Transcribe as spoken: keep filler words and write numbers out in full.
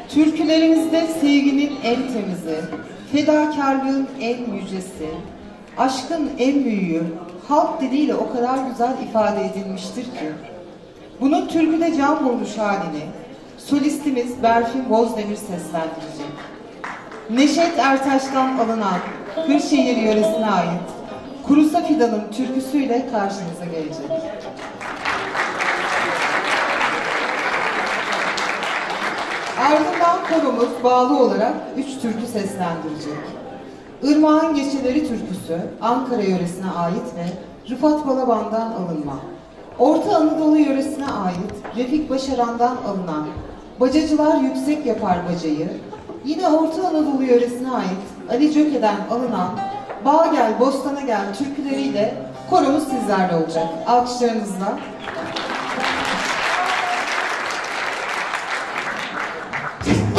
Türkülerimizde sevginin en temizi, fedakarlığın en yücesi, aşkın en büyüğü, halk diliyle o kadar güzel ifade edilmiştir ki, bunun türküde can bulmuş halini solistimiz Berfin Bozdemir seslendirecek. Neşet Ertaş'tan alınan Kırşehir yöresine ait Kurusa Fidan'ın türküsüyle karşınıza gelecek. Ardından koromuz bağlı olarak üç türkü seslendirecek. Irmağın Geçeleri türküsü Ankara yöresine ait ve Rıfat Balaban'dan alınma. Orta Anadolu yöresine ait Refik Başaran'dan alınan Bacacılar Yüksek Yapar Bacayı, yine Orta Anadolu yöresine ait Ali Cöke'den alınan Bağ Gel Bostana Gel türküleriyle koromuz sizlerle olacak. Alkışlarınızla. Thank you.